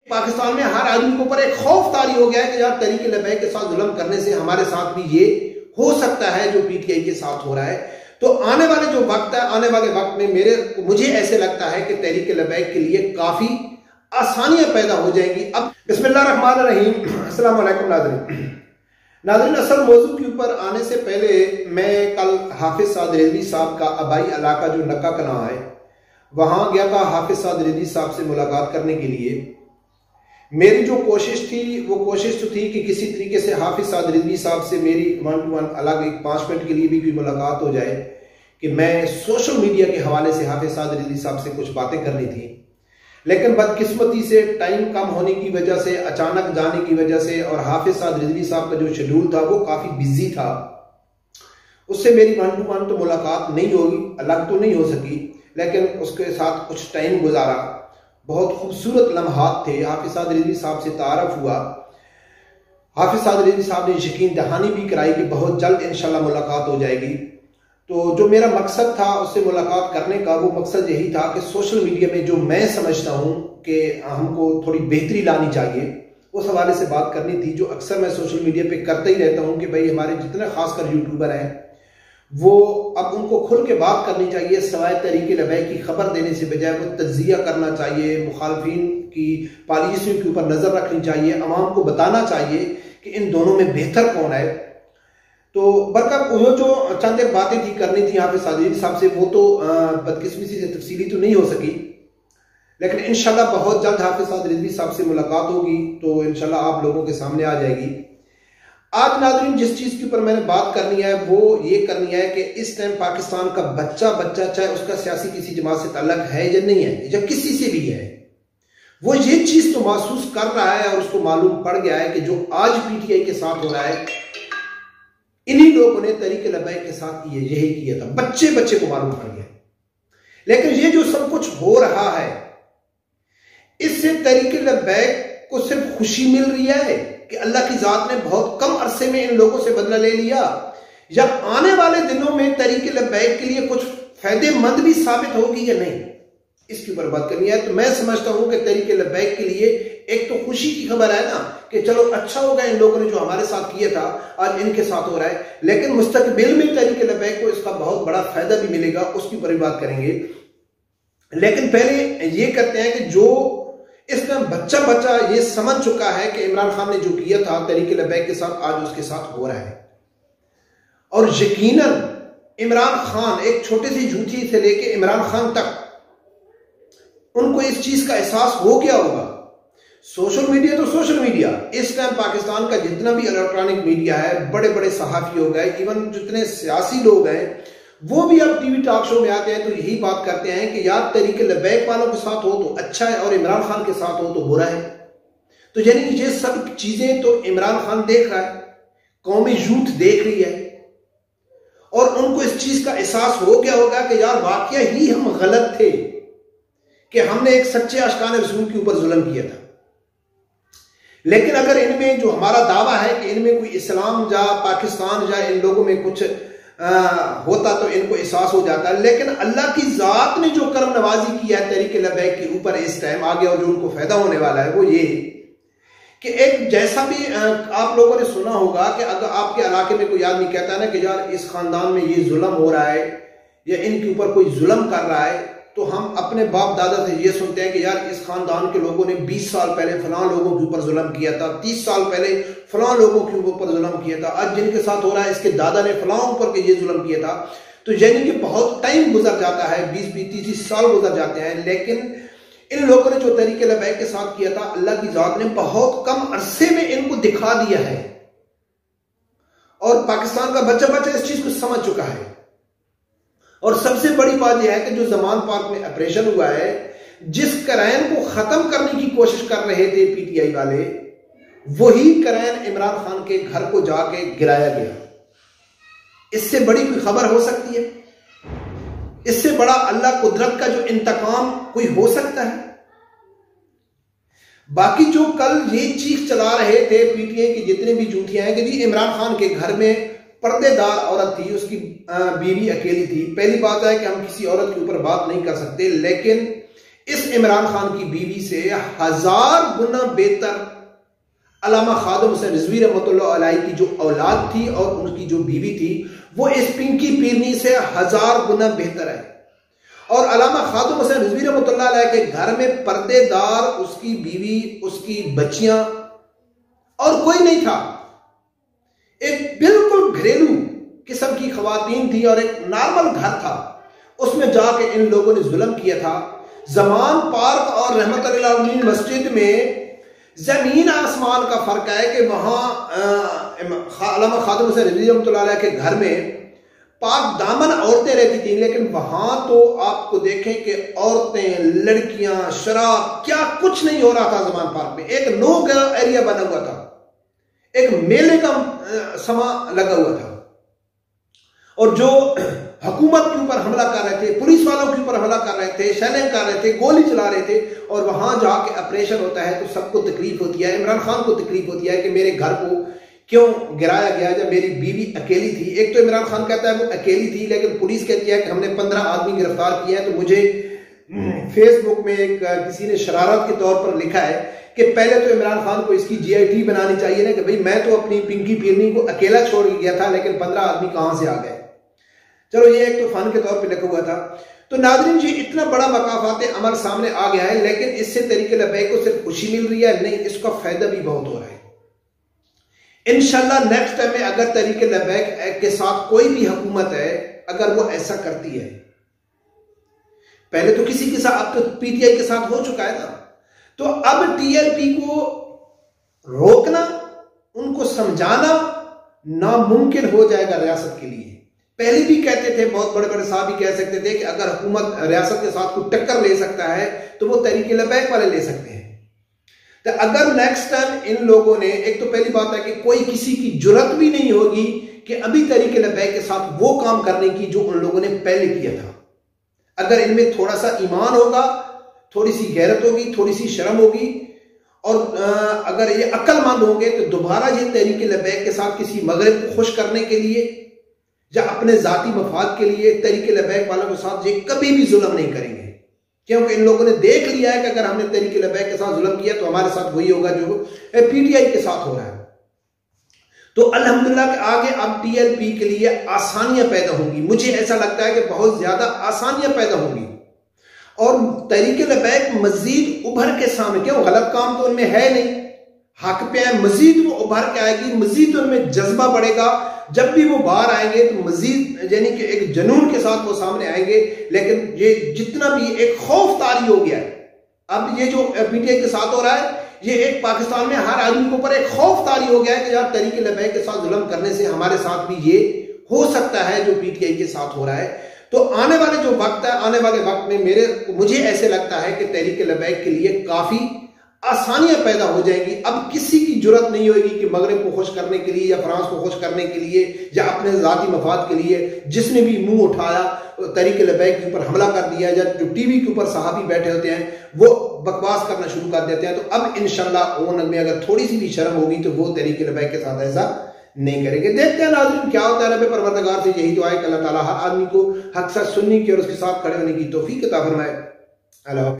पाकिस्तान में हर आदमी के ऊपर एक खौफ तारी हो गया है कि यार तहरीक लबैक के साथ जुल्म करने से हमारे साथ भी ये हो सकता है जो पीटीआई के साथ हो रहा है। तो आने वाले जो वक्त है, आने वाले वक्त में मुझे ऐसे लगता है कि तहरीक लबैक के लिए काफी आसानियां पैदा हो जाएंगी। अब बिस्मिल्लाहिर्रहमानिर्रहीम, अस्सलाम वालेकुम नाज़रीन, असल मौजू के ऊपर आने से पहले मैं कल हाफिज साद रिजवी साहब का आबाई इलाका जो नक्का कलां है वहां गया था हाफिज साद रिजवी साहब से मुलाकात करने के लिए। मेरी जो कोशिश थी वो कोशिश तो थी कि किसी तरीके से हाफिज साद रिजवी साहब से मेरी 1 to 1 अलग एक 5 मिनट के लिए भी कोई मुलाकात हो जाए, कि मैं सोशल मीडिया के हवाले से हाफिज साद रिजवी साहब से कुछ बातें करनी थी। लेकिन बदकिस्मती से टाइम कम होने की वजह से, अचानक जाने की वजह से, और हाफिज साद रिजवी साहब का जो शेड्यूल था वो काफी बिजी था, उससे मेरी 1 to 1 तो मुलाकात नहीं होगी, अलग तो नहीं हो सकी, लेकिन उसके साथ कुछ टाइम गुजारा। बहुत खूबसूरत लम्हात थे। हाफिज साद रिजवी साहब से तारफ हुआ। हाफिज साद रिजवी साहब ने यकीन दहानी भी कराई कि बहुत जल्द इंशाल्लाह मुलाकात हो जाएगी। तो जो मेरा मकसद था उससे मुलाकात करने का, वो मकसद यही था कि सोशल मीडिया में जो मैं समझता हूँ कि हमको थोड़ी बेहतरी लानी चाहिए, उस हवाले से बात करनी थी। जो अक्सर मैं सोशल मीडिया पे करता ही रहता हूँ कि भाई हमारे जितने खासकर यूट्यूबर हैं वो अब उनको खुल के बात करनी चाहिए, सवाए तहरीक लबैक की खबर देने से बजाय वो तज्जिया करना चाहिए, मुखालफिन की पॉलिसियों के ऊपर नजर रखनी चाहिए, अवाम को बताना चाहिए कि इन दोनों में बेहतर कौन है। तो बरकत वो जो चंद एक बातें थी करनी थी हाफिज साद रिजवी साहब से, वो तो बदकिस्मती से तफसीली तो नहीं हो सकी, लेकिन इंशाल्लाह बहुत जल्द हाफिज साद रिजवी साहब से मुलाकात होगी तो इंशाल्लाह आप लोगों के सामने आ जाएगी। आज नाज़रीन जिस चीज के ऊपर मैंने बात करनी है वो ये करनी है कि इस टाइम पाकिस्तान का बच्चा चाहे उसका सियासी किसी जमात से ताल्लुक है या नहीं है, या किसी से भी है, वो ये चीज तो महसूस कर रहा है और उसको मालूम पड़ गया है कि जो आज पीटीआई के साथ हो रहा है, इन्हीं लोगों ने तहरीक लबैक के साथ यही किया था। बच्चे को मालूम पड़ गया। लेकिन ये जो सब कुछ हो रहा है, इससे तहरीक लबैक को सिर्फ खुशी मिल रही है कि अल्लाह की जात ने बहुत कम अरसे में इन लोगों से बदला ले लिया, या आने वाले दिनों में तहरीक लबैक के लिए कुछ फायदेमंद भी साबित होगी या नहीं, इसके ऊपर बात करनी है। तो मैं समझता हूं कि तहरीक लबैक के लिए एक तो खुशी की खबर है ना कि चलो अच्छा होगा, इन लोगों ने जो हमारे साथ किया था आज इनके साथ हो रहा है, लेकिन मुस्तकबिल में तहरीक लबैक को इसका बहुत बड़ा फायदा भी मिलेगा, उसकी ऊपर भी बात करेंगे। लेकिन पहले ये करते हैं कि जो इसमें बच्चा ये समझ चुका है कि इमरान खान ने जो किया था तहरीक लबैक के साथ, आज उसके साथ हो रहा है। और यकीनन इमरान खान, एक छोटे सी झूठी से लेके इमरान खान तक, उनको इस चीज का एहसास हो गया होगा। सोशल मीडिया तो सोशल मीडिया, इस टाइम पाकिस्तान का जितना भी इलेक्ट्रॉनिक मीडिया है, बड़े बड़े सहाफी हो गए, इवन जितने सियासी लोग हैं वो भी अब टीवी टॉक शो में आते हैं तो यही बात करते हैं कि यार तहरीक लबैक वालों के साथ हो तो अच्छा है और इमरान खान के साथ हो तो बुरा है। तो यानी कि ये सब चीजें तो इमरान खान देख रहा है, कौमी यूथ देख रही है, और उनको इस चीज का एहसास हो गया होगा कि यार वाकया ही हम गलत थे कि हमने एक सच्चे आशिकाने रसूल के ऊपर जुल्म किया था। लेकिन अगर इनमें जो हमारा दावा है कि इनमें कोई इस्लाम या पाकिस्तान या इन लोगों में कुछ होता तो इनको एहसास हो जाता है, लेकिन अल्लाह की जात ने जो करम नवाजी की है तहरीक लबैक के ऊपर इस टाइम आगे, और जो उनको फायदा होने वाला है वो ये कि एक जैसा भी आप लोगों ने सुना होगा कि अगर आपके इलाके में कोई आदमी कहता है ना कि यार इस खानदान में ये जुल्म हो रहा है या इनके ऊपर कोई जुल्म कर रहा है, तो हम अपने बाप दादा से ये सुनते हैं कि यार इस खानदान के लोगों ने 20 साल पहले फलां लोगों के ऊपर जुल्म किया था, 30 साल पहले फलां लोगों के ऊपर जुल्म किया था, आज जिनके साथ हो रहा है इसके दादा ने फलां ऊपर के ये जुल्म किया था। तो यानी कि बहुत टाइम गुजर जाता है, 20-30 साल गुजर जाते हैं, लेकिन इन लोगों ने जो तहरीक लबैक के साथ किया था अल्लाह की जात ने बहुत कम अरसे में इनको दिखा दिया है, और पाकिस्तान का बच्चा इस चीज को समझ चुका है। और सबसे बड़ी बात यह है कि जो जमान पार्क में ऑपरेशन हुआ है, जिस करैन को खत्म करने की कोशिश कर रहे थे पीटीआई वाले, वही करैन इमरान खान के घर को जाके गिराया गया। इससे बड़ी कोई खबर हो सकती है? इससे बड़ा अल्लाह कुदरत का जो इंतकाम कोई हो सकता है? बाकी जो कल ये चीख चला रहे थे पीटीआई की जितने भी झूठियां हैं कि जी इमरान खान के घर में पर्देदार औरत थी, उसकी बीवी अकेली थी। पहली बात है कि हम किसी औरत के ऊपर बात नहीं कर सकते, लेकिन इस इमरान खान की बीवी से 1000 गुना बेहतर अल्लामा खादिम हुसैन रिजवी रहमतुल्लाह अलैह की जो औलाद थी और उनकी जो बीवी थी वो इस पिंकी पीरनी से 1000 गुना बेहतर है। और अल्लामा खादिम हुसैन रिजवी रहमतुल्लाह अलैह के घर में पर्देदार उसकी बीवी, उसकी बच्चियां और कोई नहीं था। एक बिल्कुल घरेलू किस्म की खवातीन थी और एक नॉर्मल घर था, उसमें जाके इन लोगों ने जुल्म किया था। जमान पार्क और रहमतुल्लाह लिल आलमीन मस्जिद में जमीन आसमान का फर्क है कि वहां अल्लामा खादिम हुसैन रिजवी रहमतुल्लाह अलैह के घर में पाक दामन औरतें रहती थी, लेकिन वहां तो आपको देखें कि औरतें, लड़कियां, शराब, क्या कुछ नहीं हो रहा था। जमान पार्क में एक नो एरिया बना हुआ था, एक मेले का समा लगा हुआ था और जो हुकूमत के ऊपर हमला कर रहे थे, पुलिस वालों के ऊपर हमला कर रहे थे, शेलिंग कर रहे थे, गोली चला रहे थे और वहां जाके ऑपरेशन होता है तो सबको तकलीफ होती है। इमरान खान को तकलीफ होती है कि मेरे घर को क्यों गिराया गया जब मेरी बीवी अकेली थी। एक तो इमरान खान कहता है वो अकेली थी, लेकिन पुलिस कहती है कि हमने 15 आदमी गिरफ्तार किया है। तो मुझे फेसबुक में एक किसी ने शरारत के तौर पर लिखा है कि पहले तो इमरान खान को इसकी GIT बनानी चाहिए ना कि भाई मैं तो अपनी पिंकी पीरनी को अकेला छोड़ के गया था, लेकिन 15 आदमी कहां से आ गए। चलो ये एक तो फन के तौर पे लिखा हुआ था। तो नाज़रीन जी, इतना बड़ा मकाफात अमल सामने आ गया है, लेकिन इससे तरीके लबैक को सिर्फ खुशी मिल रही है नहीं, इसका फायदा भी बहुत हो रहा है। इंशाल्लाह नेक्स्ट टाइम में अगर तरीके लबैक के साथ कोई भी हुकूमत है, अगर वो ऐसा करती है, पहले तो किसी के साथ, अब तो PTI के साथ हो चुका है ना, तो अब TLP को रोकना, उनको समझाना नामुमकिन हो जाएगा रियासत के लिए। पहले भी कहते थे, बहुत बड़े बड़े साहब भी कह सकते थे कि अगर हुकूमत रियासत के साथ कोई टक्कर ले सकता है तो वो तरीके लबैक वाले ले सकते हैं। तो अगर नेक्स्ट टाइम इन लोगों ने, एक तो पहली बात है कि कोई किसी की जुर्रत भी नहीं होगी कि अभी तरीके लबैक के साथ वो काम करने की जो उन लोगों ने पहले किया था। अगर इनमें थोड़ा सा ईमान होगा, थोड़ी सी गैरत होगी, थोड़ी सी शर्म होगी और अगर ये अक्लमंद होंगे तो दोबारा ये तरीके लबैक के साथ किसी मगरब को खुश करने के लिए या अपने जाती मफाद के लिए तरीके लबैक वालों के साथ ये कभी भी जुल्म नहीं करेंगे, क्योंकि इन लोगों ने देख लिया है कि अगर हमने तरीके लबैक के साथ जुल्म किया तो हमारे साथ वही होगा जो PTI के साथ हो रहा है। तो अल्हम्दुलिल्लाह के आगे अब TLP के लिए आसानियां पैदा होंगी। मुझे ऐसा लगता है कि बहुत ज्यादा आसानियां पैदा होंगी और तरीके लबैक मजीद उभर के सामने, क्यों गलत काम तो उनमें है नहीं, हक पे है, मजीद वो उभर के आएगी, मजीद उनमें जज्बा बढ़ेगा। जब भी वो बाहर आएंगे तो मजीद यानी कि एक जुनून के साथ वो सामने आएंगे। लेकिन ये जितना भी एक खौफ तारी हो गया है, अब ये जो PTI के साथ हो रहा है, ये एक पाकिस्तान में हर आदमी के ऊपर एक खौफ तारी हो गया है कि यार तरीके लबैक के साथ जुल्म करने से हमारे साथ भी ये हो सकता है जो PTI के साथ हो रहा है। तो आने वाले जो वक्त है, आने वाले वक्त में मुझे ऐसे लगता है कि तरीके लबैक के लिए काफी आसानियां पैदा हो जाएंगी। अब किसी की जरूरत नहीं होगी कि मगरब को खुश करने के लिए या फ्रांस को खुश करने के लिए या अपने जाती मफाद के लिए जिसने भी मुंह उठाया तरीके लबैक के ऊपर हमला कर दिया, या जो टीवी के ऊपर सहाबी बैठे होते हैं वो बकवास करना शुरू कर देते हैं। तो अब इंशाल्लाह ओन में अगर थोड़ी सी भी शर्म होगी तो वो तरीके लबैक के साथ ऐसा नहीं करेंगे। देखते हैं नाज़रीन क्या होता है। रब परवरदिगार से यही दुआ है कि अल्लाह ताला हर आदमी को हक सच सुनने की और उसके साथ खड़े होने की तौफीक अता फरमाए। अल्लाह।